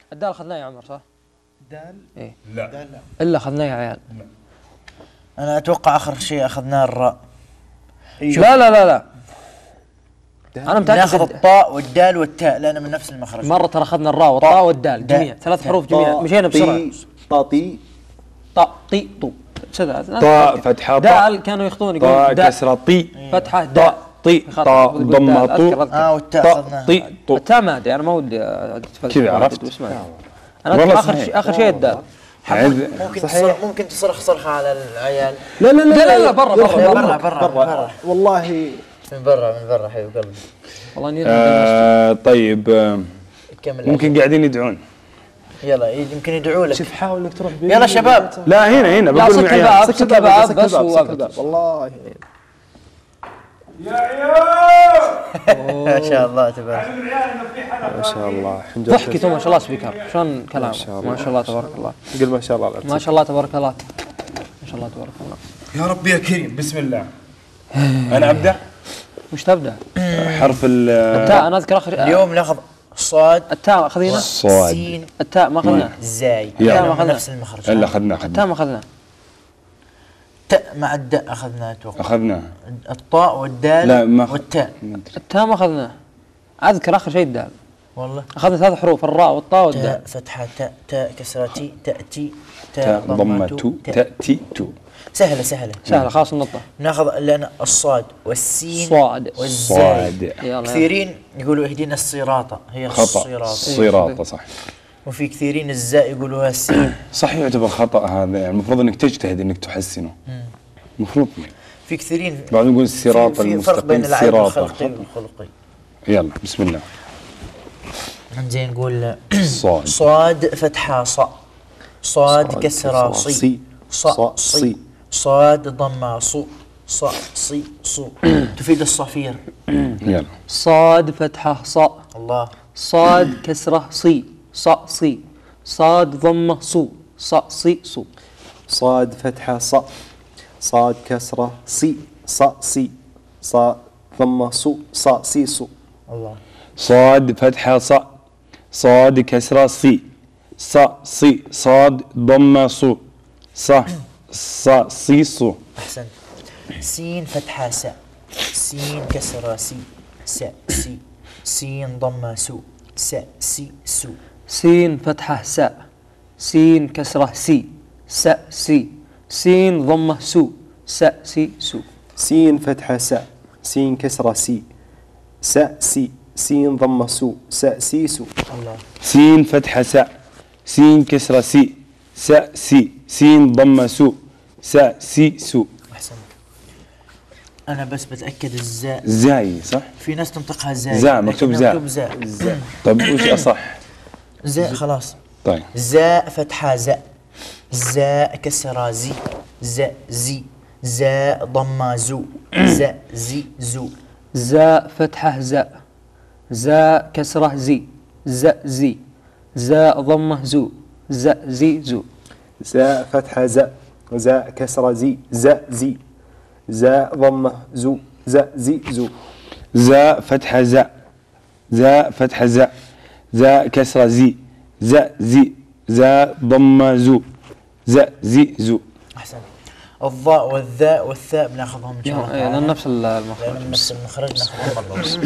الدال اخذناه يا عمر صح؟ دال؟ ايه لا دال لا. الا اخذناه يا عيال. انا اتوقع اخر شيء اخذناه الراء. لا لا لا لا انا متاكد. ناخذ الطاء والدال والتاء لان من نفس المخرج. مره ترى اخذنا الراء والطاء والدال جميع 3 حروف جميع، مشينا بسرعه. طاطي طاء طي طو كذا. طاء فتحة دال كانوا يخطون يقولون طاء كسرة طي فتحة دال طي طاء ضمة طو والتاء اخذناها. طي طو التاء ما ادري انا ما ودي كذا عرفت؟ بس ما انا اخر شيء الدال. ممكن تصرخ صرخه على العيال. لا لا لا لا برا برا برا برا والله من برا حبيب قلبي. والله اني طيب كمل. ممكن قاعدين يدعون. يلا يمكن يدعوا لك. شوف حاول انك تروح يلا شباب. لا هنا لا بقول سك الباب سك الباب بس والله يا عيال ما شاء الله تبارك. ما شاء الله الحمد لله. ضحكته ما شاء الله سبيكر شلون كلام ما شاء الله تبارك الله. قل ما شاء الله. ما شاء الله تبارك الله. ما شاء الله تبارك الله. يا رب يا كريم بسم الله. انا ابدا. وش تبدا؟ حرف التاء انا اذكر اخر اليوم ناخذ صاد التاء اخذينا صاد سين التاء ما اخذناه زاي. يلا. ما اخذنا نفس المخرج. الا اخذناه التاء ما اخذناه تاء مع الداء اخذنا اتوقع. اخذناه الطاء والدال لا ما والتاء. التاء ما اخذناه اذكر اخر شيء الدال. والله اخذنا 3 حروف الراء والطاء والدال. تاء فتحة تاء كسرة تي تأتي تاء ضمة تو تأتي تو. سهلة خلاص النقطة. ناخذ لنا الصاد والسين صاد والزاي. يلا كثيرين يقولوا اهدينا الصراط هي خطأ الصراط صح. وفي كثيرين الزاء يقولوها السين. صح يعتبر خطأ هذا يعني المفروض انك تجتهد انك تحسنه. المفروض في كثيرين بعدين نقول الصراط في فرق بين المستقيم العيب الصراط. الخلقي والخلقي. يلا بسم الله. زين نقول صاد صاد فتحة صاد كسرة صي صي صاد ضمة صي تفيد الصفير. يلا صاد فتحة الله. صاد كسرة صي صي صاد ضمة صي صاد فتحة صاد كسرة صي صاد ضمة سي الله. صاد فتحة صاد كسرة صي صاد ضمة صي أحسن. سين فتحة سين كسرة سي سين ضمة سي سين فتحة سين كسرة سي سين ضمة سي سين فتحة سين كسرة سي سين ضمة سي الله. سين فتحة سين كسرة سي سين ضمة سي أحسن. أنا بس بتأكد الزاء زاي صح؟ في ناس تنطقها زاي. زاء مكتوب زاء. طيب وش أصح؟ زاء خلاص. طيب زاء فتحة زاء كسرة زي زاء ضمة زو زاء فتحة زاء كسرة زي زاء ضمة زو زاء فتحة زاء كسرة زي زاء ضمة زو زاء فتحة زاء فتحة زاء كسرة زي زاء ضمة زو. أحسن. الضاء والذاء والثاء بناخذهم إن شاء الله تعالى. لأن نفس المخرج. لأن نفس المخرج ناخذهم مرة بس.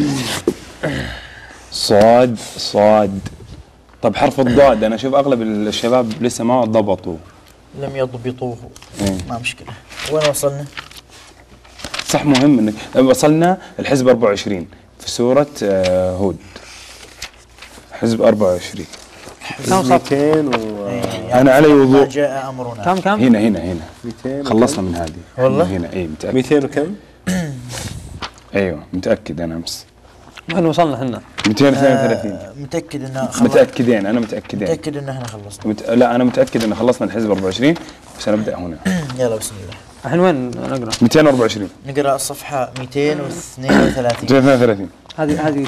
صاد. طب حرف الضاد أنا أشوف أغلب الشباب لسه ما ضبطوا. لم يضبطوه. ما مشكلة. وين وصلنا؟ صح مهم إنك وصلنا الحزب 24 في سورة هود. حزب 24. كم صف؟ 200 أنا علي وضوء. جاء أمرنا. كم؟ هنا 200 خلصنا من هذه. والله؟ هنا إيه متأكد. 200 وكم؟ أيوه متأكد أنا أمس. وين وصلنا احنا؟ 232. متأكد إنه متأكدين أنا متأكدين. متأكد إنه احنا خلصنا. لا أنا متأكد إن خلصنا الحزب 24 وسنبدأ هنا. يلا بسم الله. الحين وين نقرأ؟ 224. نقرأ الصفحة 232. 232. هذه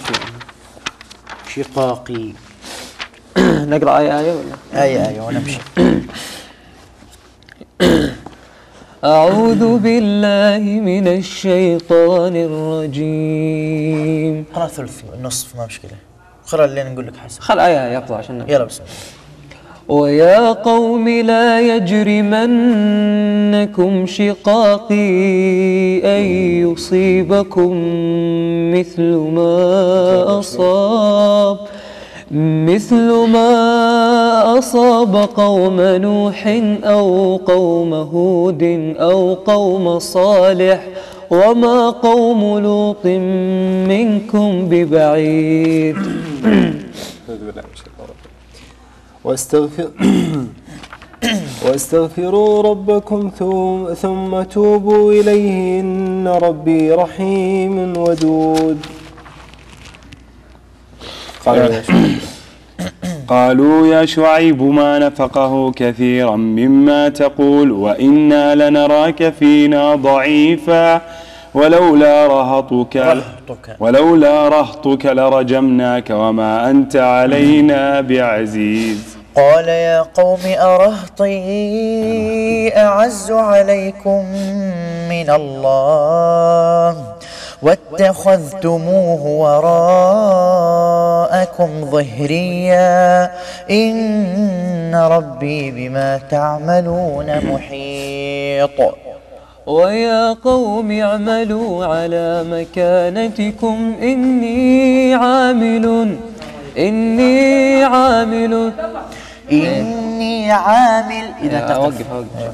شقاقي. نقرأ آية ولا؟ آية ونمشي. أعوذ بالله من الشيطان الرجيم. خلاص ثلث نصف ما مشكلة. خلال اللي نقول لك حسن. خل آية يقطع عشان يلا بسم الله. ويا قوم لا يجرمنكم شقاقي أن يصيبكم مثل ما أصاب قوم نوح أو قوم هود أو قوم صالح وما قوم لوط منكم ببعيد. واستغفروا ربكم ثم توبوا إليه إن ربي رحيم ودود. قالوا يا شعيب ما نفقه كثيرا مما تقول وإنا لنراك فينا ضعيفا ولولا رهطك لرجمناك وما أنت علينا بعزيز. قال يا قوم أرهطي أعز عليكم من الله واتخذتموه وراءكم ظهريا إن ربي بما تعملون محيط. ويا قوم اعملوا على مكانتكم إني عامل إذا أوقف.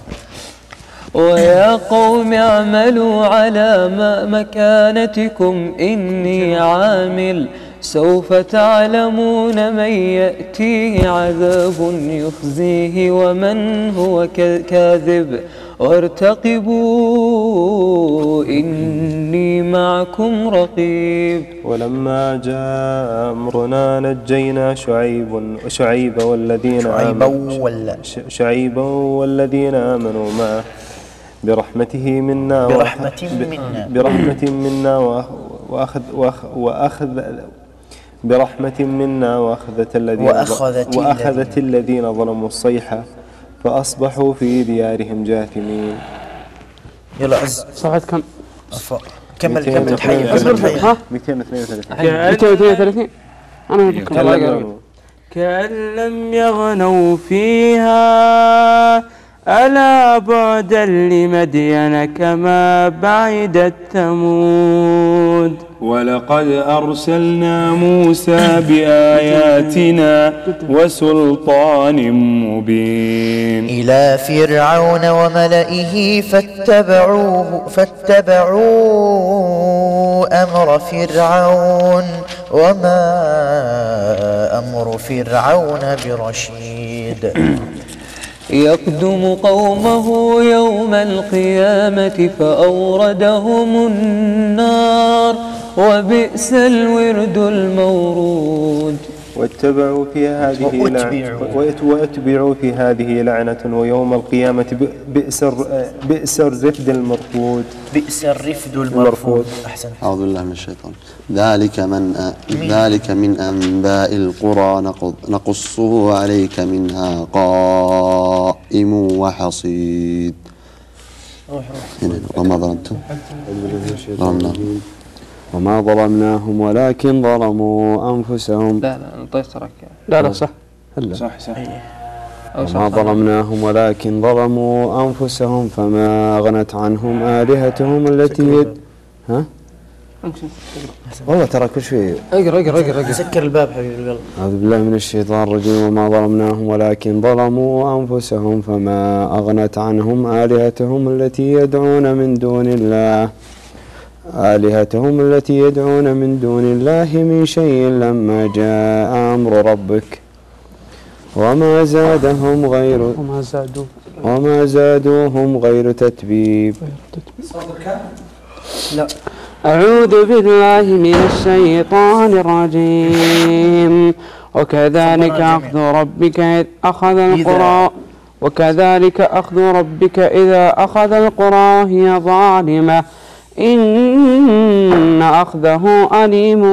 ويا قوم اعملوا على مكانتكم إني عامل سوف تعلمون من يأتيه عذاب يخزيه ومن هو كاذب وارتقبوا إني معكم رقيب. ولما جاء أمرنا نجينا شعيبا والذين آمنوا معه برحمة منا وأخذت الذين ظلموا الصيحة فأصبحوا في ديارهم جاثمين. يلا عز صفحة كم؟ كمل تحيي 232. أنا كأن لم يغنوا فيها ألا بعدا لمدين كما بعدت ثمود. ولقد أرسلنا موسى بآياتنا وسلطان مبين إلى فرعون وملئه فاتبعوا أمر فرعون وما أمر فرعون برشيد. يقدم قومه يوم القيامة فأوردهم النار وبئس الورد المورود. واتبعوا في هذه لعنة ويوم القيامة بئس الرفد المرفود. أحسنت. أعوذ بالله من الشيطان. ذلك من أنباء القرى نقصه عليك منها قائم وحصيد. وما ظلمناهم ولكن ظلموا أنفسهم. لا طيب ترك. لا صح. صح. وما ظلمناهم ولكن ظلموا أنفسهم فما أغنت عنهم آلهتهم التي والله ترى كل شيء. اقرا سكر الباب حبيب القلب. أعوذ بالله من الشيطان الرجيم. وما ظلمناهم ولكن ظلموا أنفسهم فما أغنت عنهم آلهتهم التي يدعون من دون الله من شيء لما جاء أمر ربك وما زادوهم غير تتبيب. لا. أعوذ بالله من الشيطان الرجيم. وكذلك أخذ ربك إذا أخذ القرى وهي ظالمة إن أخذه أليم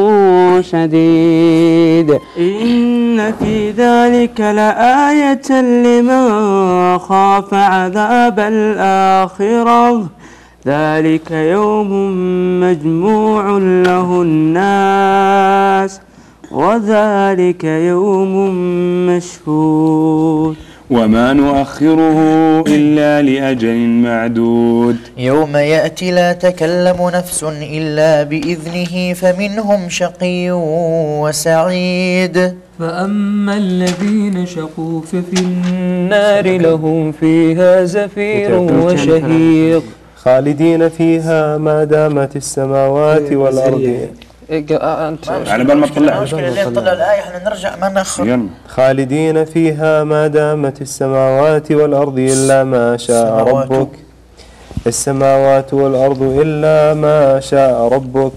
شديد. إن في ذلك لآية لمن خاف عذاب الآخرة ذلك يوم مجموع له الناس وذلك يوم مشهود وما نؤخره إلا لأجل معدود يوم يأتي لا تكلم نفس إلا بإذنه فمنهم شقي وسعيد فأما الذين شقوا ففي النار لهم فيها زفير وشهيق خالدين فيها ما دامت السماوات والأرض. على بال ما تطلع المشكلة اللي نطلع الآية احنا نرجع ما نأخر. يلا. خالدين فيها ما دامت السماوات والأرض إلا ما شاء ربك. السماوات والأرض إلا ما شاء ربك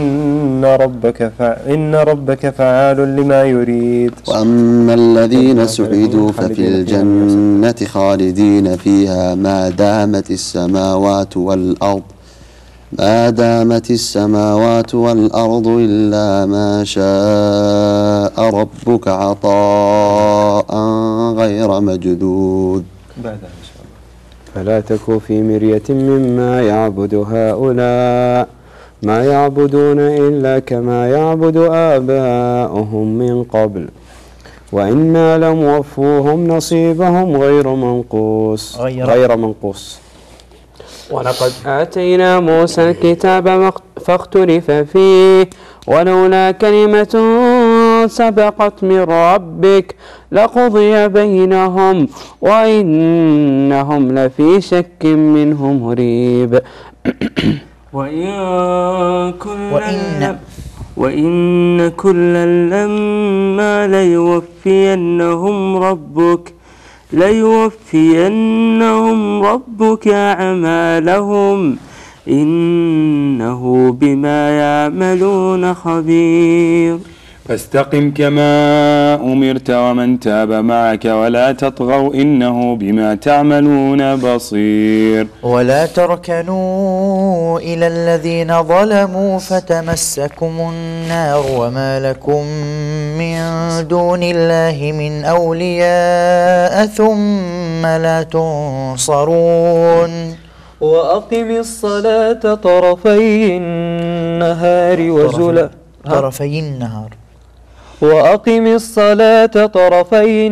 إن ربك فعال لما يريد. وأما الذين سعدوا ففي الجنة خالدين فيها ما دامت السماوات والأرض إلا ما شاء ربك عطاء غير مجدود. فلا تك في مرية مما يعبد هؤلاء ما يعبدون إلا كما يعبد آباؤهم من قبل وإنا لموفوهم نصيبهم غير منقوص. ولقد آتينا موسى الكتاب فاختلف فيه ولولا كلمة سبقت من ربك لقضي بينهم وإنهم لفي شك منه مريب. وإن كلا لما ليوفينهم ربك أعمالهم إنه بما يعملون خبير. فاستقم كما أمرت ومن تاب معك ولا تطغوا إنه بما تعملون بصير. ولا تركنوا إلى الذين ظلموا فتمسكم النار وما لكم من دون الله من أولياء ثم لا تنصرون. وأقم الصلاة طرفي النهار وأقم الصلاة طرفي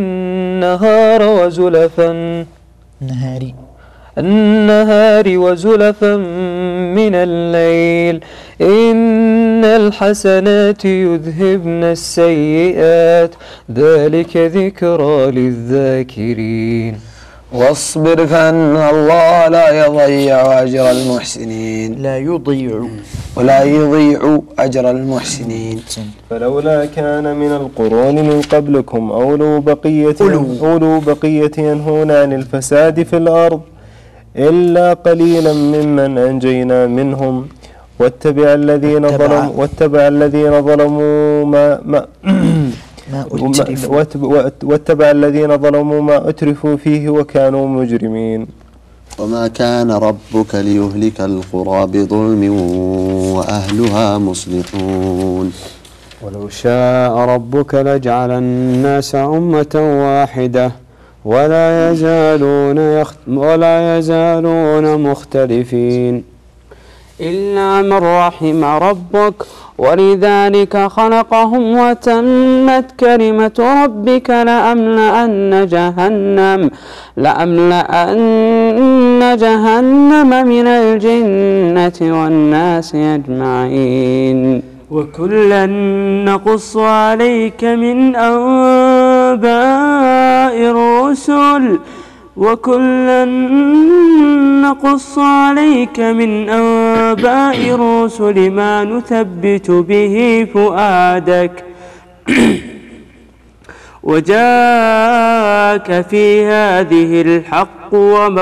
النهار وزلفا من الليل إن الحسنات يذهبن السيئات ذلك ذكرى للذاكرين. واصبر فإن الله لا يضيع أجر المحسنين ولا يضيع أجر المحسنين. فلولا كان من القرون من قبلكم أولو بقية ينهون عن الفساد في الأرض إلا قليلا ممن أنجينا منهم واتبع الذين ظلموا ما أترفوا فيه وكانوا مجرمين. وما كان ربك ليهلك القرى بظلم وأهلها مصلحون. ولو شاء ربك لجعل الناس أمة واحدة ولا يزالون مختلفين إلا من رحم ربك ولذلك خلقهم وتمت كلمة ربك لأملأن جهنم من الجنة والناس أجمعين. وكلا نقص عليك من أنباء الرسل ما نثبت به فؤادك وجاءك في هذه الحق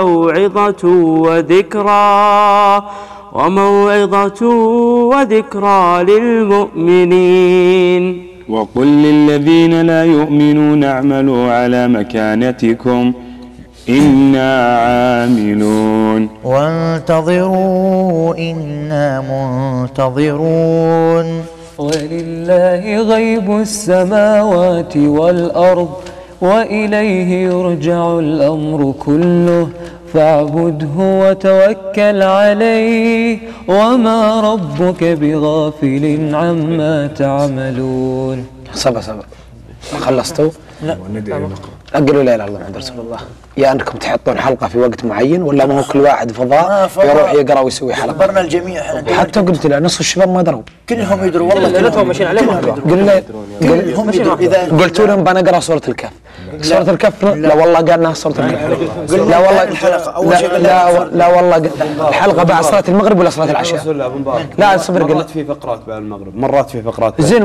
وموعظة وذكرى للمؤمنين. وقل للذين لا يؤمنون اعملوا على مكانتكم إنا عاملون وانتظروا إنا منتظرون. ولله غيب السماوات والأرض وإليه يرجع الأمر كله فاعبده وتوكل عليه وما ربك بغافل عما تعملون. صبا خلصتوا؟ لا قالوا لا اله الا الله محمد رسول الله. يا انكم تحطون حلقه في وقت معين ولا ما هو كل واحد فضاء يروح يقرا ويسوي حلقه؟ خبرنا الجميع احنا. حتى قلت له نص الشباب ما دروا. كلهم يدروا والله كلهم ماشيين عليهم. كلهم يدروا. اذا قلت لهم بنقرا سوره الكهف. سوره الكهف لا والله قال انها سوره الكهف. لا والله الحلقه اول شيء لا والله الحلقه بعد صلاه المغرب ولا صلاه العشاء؟ لا صبر مرات في فقرات بعد المغرب، مرات في فقرات زين.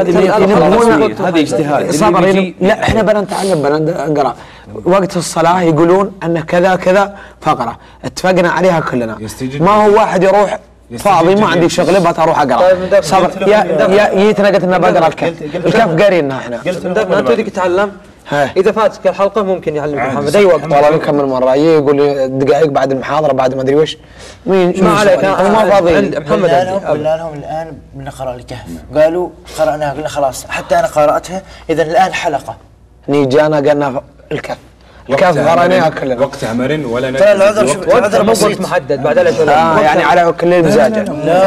هذه اجتهاد. صبر. لا احنا بنتعلم بنقرا وقت الصلاه يقولون ان كذا كذا فقره اتفقنا عليها كلنا. ما هو واحد يروح فاضي ما عندي شغله بروح اقرا. صبر يا جيتنا قلت لنا بقرا الكهف قارينها احنا. قلت ما تودك تتعلم اذا فاتك الحلقه ممكن يعلمك محمد اي وقت. والله بكمل مره يقول لي دقائق بعد المحاضره بعد ما ادري وش. ما عليك ما فاضي. محمد قلنا لهم الان بنقرا الكهف قالوا قراناها قلنا خلاص حتى انا قراتها اذا الان حلقه. جانا قلنا الكهف قراناها كلنا. وقتها مرن ولا ترى العذر بسيط محدد بعد لا يعني على كل مزاجه.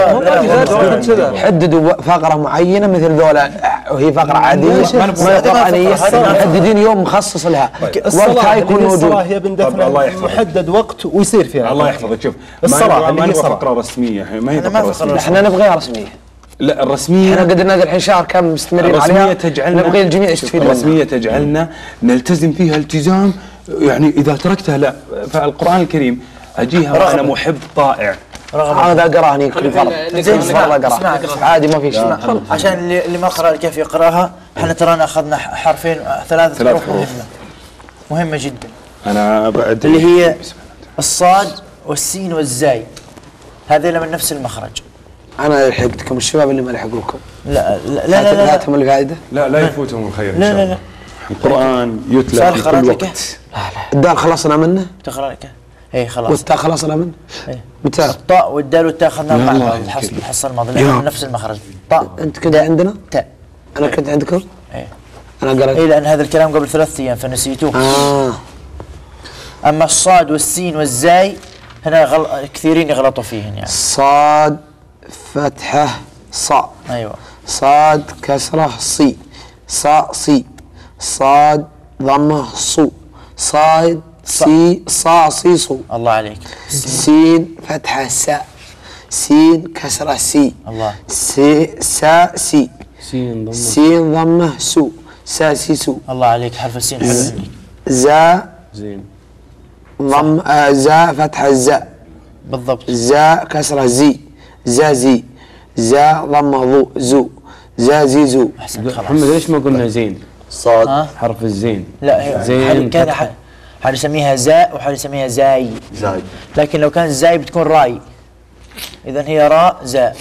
لا حددوا فقره معينه مثل ذولا وهي فقره عاديه ما قرانيه محددين يوم مخصص لها وقتها يكون موجود. الصلاه هي محدد وقت ويصير فيها. الله يحفظك. شوف الصلاه ما هي فقره رسميه، ما هي فقره رسميه. احنا نبغيها رسميه. لا الرسميه احنا قدرنا الحين شهر كامل مستمرين عليها. نبغي الجميع يستفيد منها. الرسميه تجعلنا نلتزم فيها التزام، يعني اذا تركتها لا. فالقران الكريم اجيها وانا محب طائع. هذا اقراهني كل فرض. عادي ما في شيء. عشان اللي ما قرأ الكهف يقراها. احنا ترانا اخذنا حرفين ثلاث حروف مهمه جدا. انا بعد اللي هي الصاد والسين والزاي. هذين من نفس المخرج. انا لحقتكم الشباب اللي ما لحقوكم. لا فاتهم الفائده. لا يفوتهم الخير ان لا شاء الله. القران يتلى في كل وقت. الدال خلصنا منه. تقرا الكهف. اي خلاص. والتاء خلصنا منه. متى؟ الطاء والدال والتاء اخذناهم مع الحصه الماضيه من نفس المخرج. طاء. انت كنت عندنا؟ تاء. انا كنت عندكم؟ ايه. انا قرأت. اي لان هذا الكلام قبل 3 ايام فنسيتوه. اما الصاد والسين والزاي هنا كثيرين يغلطوا فيهن يعني. صاد فتحه صاء. ايوه. صاد كسره صي. صاء صي. صاد ضمه صو. صاد سي صا صي صو. الله عليك. سين فتحه ساء. سين كسره سي. الله. سي سا سي. سين ضمه سو. سا سي سو. الله عليك. حرف السين حلو منك. زا زين ضم زا فتحه زا. بالضبط. زا كسره زي. زا زي. زا ضمه ضو زو. زا زي زو. احسنت خلاص. محمد ليش ما قلنا زين؟ صاد حرف الزين. لا زين كان حد يسميها زاء وحد يسميها زاي. لكن لو كان زاي بتكون راي. اذا هي راء زاء.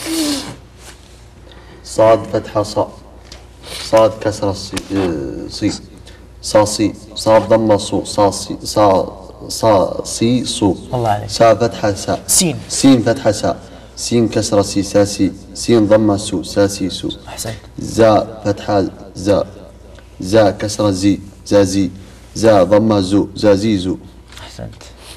صاد فتحة صاء. صاد كسرة صي. صا صي. صاد ضمة صو. صا صي. صا سي صو. الله عليك. سا فتحة سا. سين. سين فتحة سا. سين كسرة سي. سا سي. سين ضمة سو. سا سي سو. احسنت. زا فتحة زا. زا كسرة زي. زا زي. زا ضمة زو. زا زي زو. احسنت.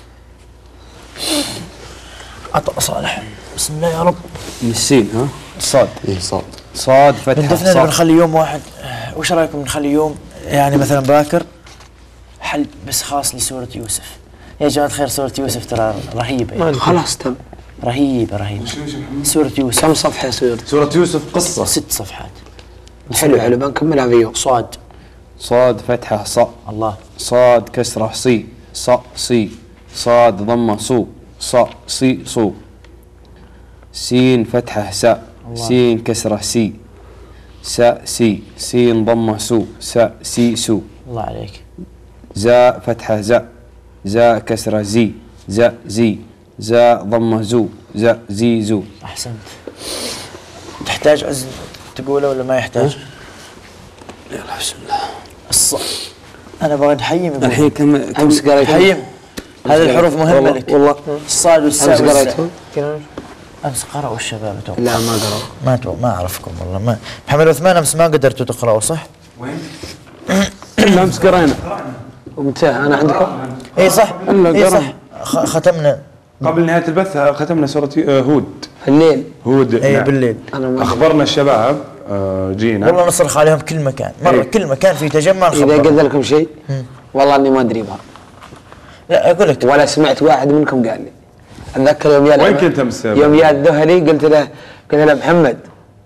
عطاء صالح. بسم الله يا رب. من السين ها؟ صاد. ايه صاد. صاد فتحة صاد. بنخلي يوم واحد. وش رايكم نخلي يوم يعني مثلا باكر حل بس خاص لسورة يوسف. يا جماعة الخير سورة يوسف ترى رهيبة يعني. خلاص تم. رهيبة. سورة يوسف. كم صفحة سورة يوسف قصة 6 صفحات. حلو بنكملها في يوم. صاد. صاد فتحة صاء. الله. صاد كسرة صي. صاء صي. صاد ضمة صو. صاء صي صو. سين فتحة ساء. سين كسرة سي. ساء سي. سين ضمة سو. ساء سي سو. الله عليك. زاء فتحة زاء. زاء كسرة زي. زاء زي. زاء ضمة زو. زاء زي زو. أحسنت. تحتاج عز تقوله ولا ما يحتاج؟ يلا بسم الله. أنا بغيت حيم يقول. الحين كم قريت؟ حيم. هذه الحروف مهمة لك. والله الصاد والساء. أمس قريتهم؟ أمس قرأوا الشباب أتوقع. لا ما قرأوا. ما أعرفكم والله ما. محمد عثمان أمس ما قدرتوا تقرأوا صح؟ وين؟ أمس قرينا. ومتى أنا عندكم؟ إي صح. إي صح. ختمنا قبل نهاية البث ختمنا سورة هود. الليل. هود اي بالليل. أخبرنا الشباب جينا والله نصرخ عليهم كل مكان، مرة كل مكان في تجمع إذا قلت لكم شيء والله إني ما أدري بها. لا أقول لك ولا سمعت واحد منكم قال لي. أتذكر يوم يا وين كنت أمس؟ يوم يا الذهلي قلت له محمد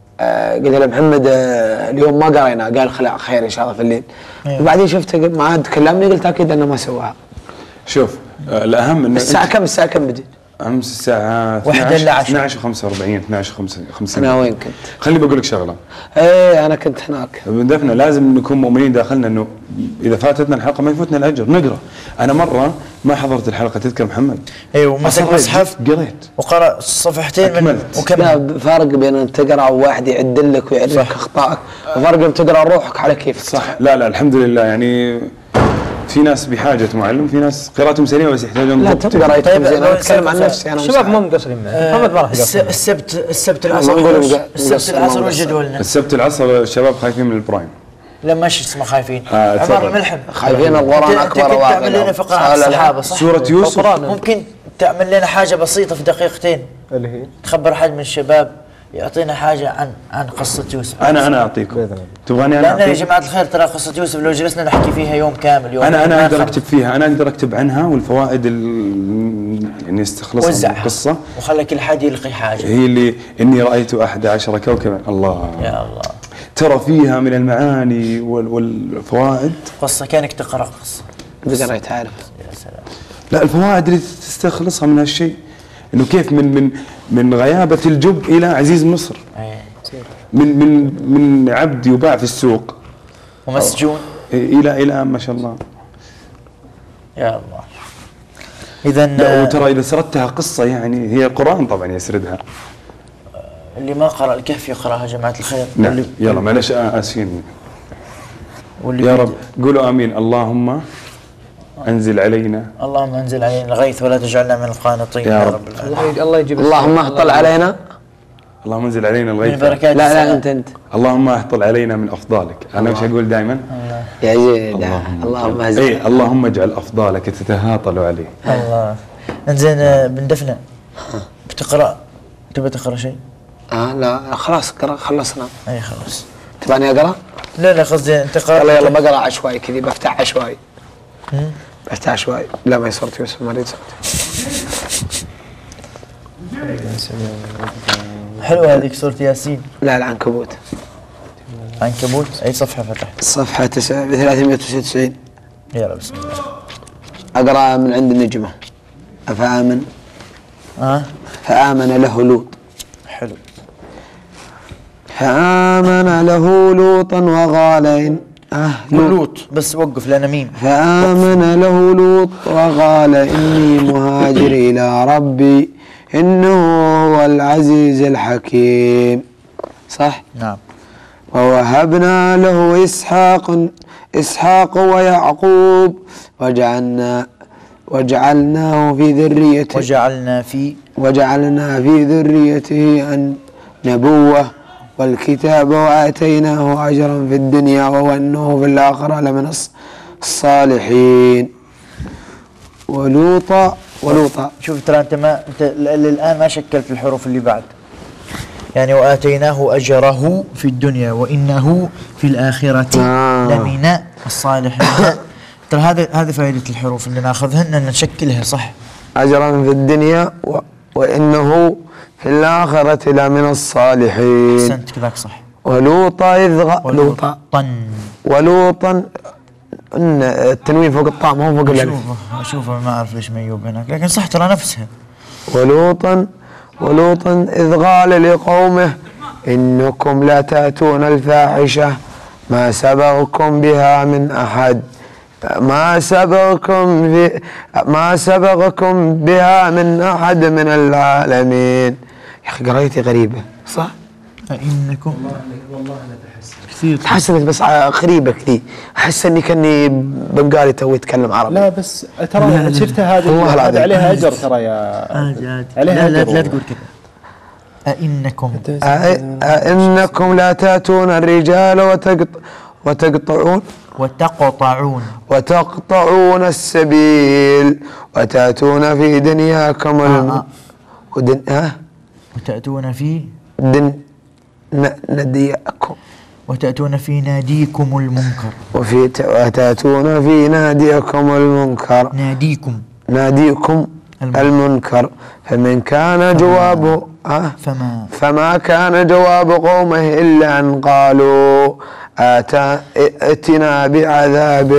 اليوم ما قرينا، قال خير إن شاء الله في الليل. وبعدين شفته ما عاد كلمني قلت أكيد أنه ما سواها. شوف الأهم إنه الساعة كم بديت؟ أمس الساعة 12:45 12:55. أنا وين كنت؟ خليني بقول لك شغلة. إيه أنا كنت هناك. بهدفنا لازم نكون مؤمنين داخلنا إنه إذا فاتتنا الحلقة ما يفوتنا الأجر، نقرأ. أنا مرة ما حضرت الحلقة، تذكر محمد؟ ايوه مسك مصحف قريت وقرأ صفحتين وكمل. لا فرق بين أن تقرأ وواحد يعدل لك ويعرف أخطائك، وفرق بين تقرأ روحك على كيفك. صح. لا الحمد لله يعني في ناس بحاجة معلم، في ناس قراءتهم سليمة بس يحتاجون لا تبقى رايتكم زين. أنا أتكلم عن نفسي أنا. الشباب ما مقصرين معي. محمد ما راح يقصر. السبت العصر وجدولنا. السبت العصر الشباب خايفين من البرايم. لا ماشي اسمه خايفين. عمر ملحم. خايفين القرآن أكبر واحد. تعمل لنا فقرة عن الصحابة صح؟ سورة يوسف. ممكن تعمل لنا حاجة بسيطة في دقيقتين. اللي هي تخبر حد من الشباب يعطينا حاجة عن قصة يوسف. أنا أعطيكم. تبغاني أنا لأن يا جماعة الخير ترى قصة يوسف لو جلسنا نحكي فيها يوم كامل يوم. أنا أقدر أكتب فيها، أنا أقدر أكتب عنها والفوائد يعني استخلصها من القصة. وخلى كل حد يلقي حاجة. هي اللي إني رأيت 11 كوكبا. الله يا الله. ترى فيها من المعاني والفوائد. قصة كأنك تقرأ قصة. بقرأ تعرف. يا سلام. لا الفوائد اللي تستخلصها من هالشيء إنه كيف من غيابة الجب إلى عزيز مصر. من عبد يباع في السوق ومسجون إلى ما شاء الله. يا الله. إذا وترى إذا سردتها قصة يعني هي القرآن طبعا يسردها. اللي ما قرأ الكهف يقرأها جماعة الخير. نعم. يلا معلش آسفين. يا رب قولوا آمين. اللهم انزل علينا. اللهم انزل علينا الغيث ولا تجعلنا من القانطين يا رب. الله يجيب. اللهم اهطل علينا. اللهم انزل علينا الغيث. من بركات. لا انت. اللهم اهطل علينا من افضالك. انا وش اقول دائما؟ يا زين. اللهم انزل. اي اللهم اجعل افضالك تتهاطل عليه. الله. انزين بندفنا. بتقرأ تبي تقرأ شيء؟ لا خلاص خلصنا. اي خلاص. تبغاني اقرأ؟ لا قصدي انت قرأ. يلا بقرأ عشوائي كذي بفتح عشوائي. بفتح عشوائي. لا ما هي صورة يوسف ما اريد صورتي. حلوة هذيك سورة ياسين. لا العنكبوت. عنكبوت أي صفحة فتحت؟ صفحة 399. يلا بسم الله. أقرأ من عند النجمة. أفآمن. فآمن له لوط. حلو. فآمن له لوطا وقال إن لوط بس وقف لنا ميم. فآمن له لوط وقال إني مهاجر إلى ربي إنه هو العزيز الحكيم. صح؟ نعم. ووهبنا له إسحاق ويعقوب وجعلناه في ذريته وجعلنا في ذريته النبوة والكتاب وآتيناه أجرا في الدنيا وإنه في الآخرة لمن الصالحين. ولوطا شوف ترى أنت الآن ما شكلت الحروف اللي بعد. يعني وآتيناه أجره في الدنيا وإنه في الآخرة لمن الصالحين. ترى هذه فائدة الحروف اللي ناخذهن أن نشكلها صح. أجرا في الدنيا وإنه في الآخرة لمن الصالحين. أحسنت كذاك صح. ولوطا إن التنوين فوق الطاء ما هو فوق الألف. أشوفه ما أعرف ليش ميوب هناك لكن صح ترى نفسها. ولوطا إذ قال لقومه إنكم لا تأتون الفاحشة ما سبقكم بها من أحد ما سبقكم بها من أحد من العالمين. يا أخي قرايتي غريبة صح؟ إنكم والله لا كثير تحسنت بس غريبة كذي. أحس إني كأني بنغالي توي أتكلم عربي. لا بس ترى شفتها هذه عليها أجر ترى يا عليها لا تقول كذا. أئنكم لا تأتون الرجال وتقطعون السبيل وتأتون في دنياكم وتأتون في نديكم وتأتون في ناديكم المنكر وتأتون في ناديكم المنكر ناديكم المنكر فما كان جواب قومه إلا أن قالوا ائتنا بعذاب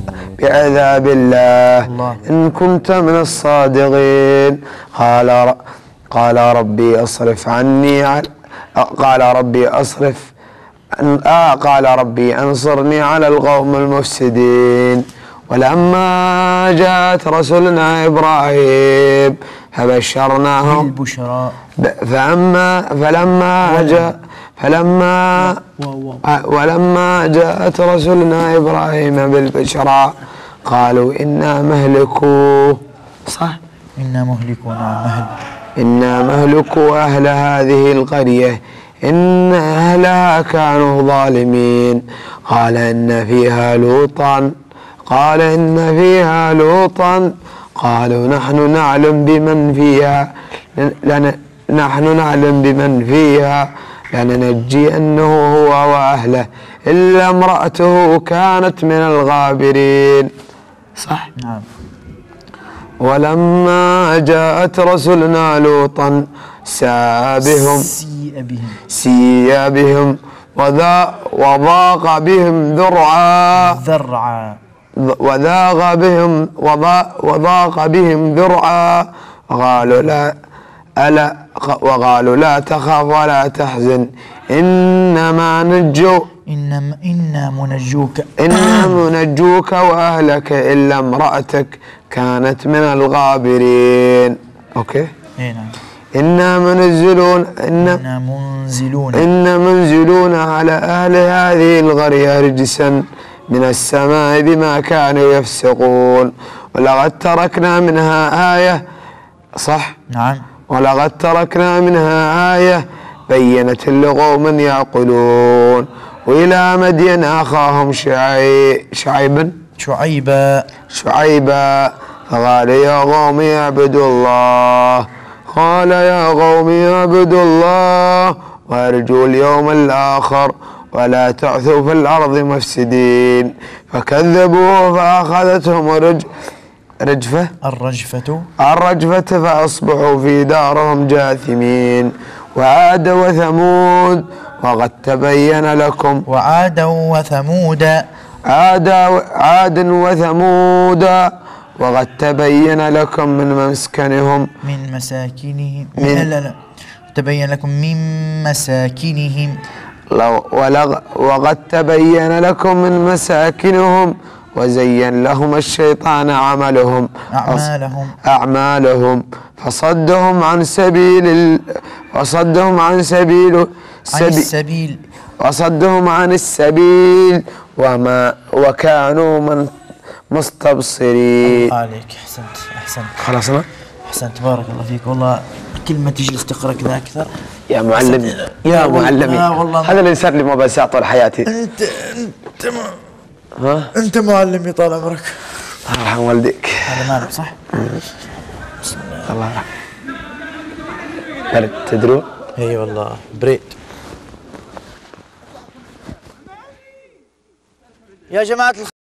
الله إن كنت من الصادقين قال ربي أنصرني على القوم المفسدين ولما جاءت رسلنا إبراهيم فبشرناه بالبشرى ولما جاءت رسلنا إبراهيم بالبشرى قالوا إنا مهلكو أهل هذه القرية إن أهلها كانوا ظالمين قال إن فيها لوطا قالوا نحن نعلم بمن فيها لننجينه هو وأهله إلا امرأته كانت من الغابرين. صح؟ نعم. ولما جاءت رسلنا لوطا سيء بهم وضاق بهم ذرعا وقالوا لا تخاف ولا تحزن إنا منجوك وأهلك إلا امرأتك كانت من الغابرين. أوكي. إنا منزلون على أهل هذه القرية رجسا من السماء بما كانوا يفسقون ولقد تركنا منها آية. صح؟ نعم. ولقد تركنا منها آية بينت لقوم يعقلون وإلى مدين أخاهم شعيبا فقال يا قوم اعبدوا الله وارجوا اليوم الآخر ولا تعثوا في الأرض مفسدين فكذبوه فأخذتهم الرجفة فأصبحوا في دارهم جاثمين. وعاد وثمود وقد تبين لكم وقد تبين لكم من مسكنهم تبين لكم من مساكنهم وقد تبين لكم من مساكنهم وزين لهم الشيطان أعمالهم فصدهم عن السبيل وكانوا مستبصرين. عليك. أحسنت. خلاص أحسنت بارك الله فيك. والله كل ما تجلس تقرأ كذا أكثر يا معلمي هذا الإنسان اللي ما بنساه طول حياتي. أنت معلمي طال عمرك. الله يرحم والديك. هذا مالك صح؟ بسم الله الرحمن الرحيم. تدرون؟ اي والله بريد. يا جماعة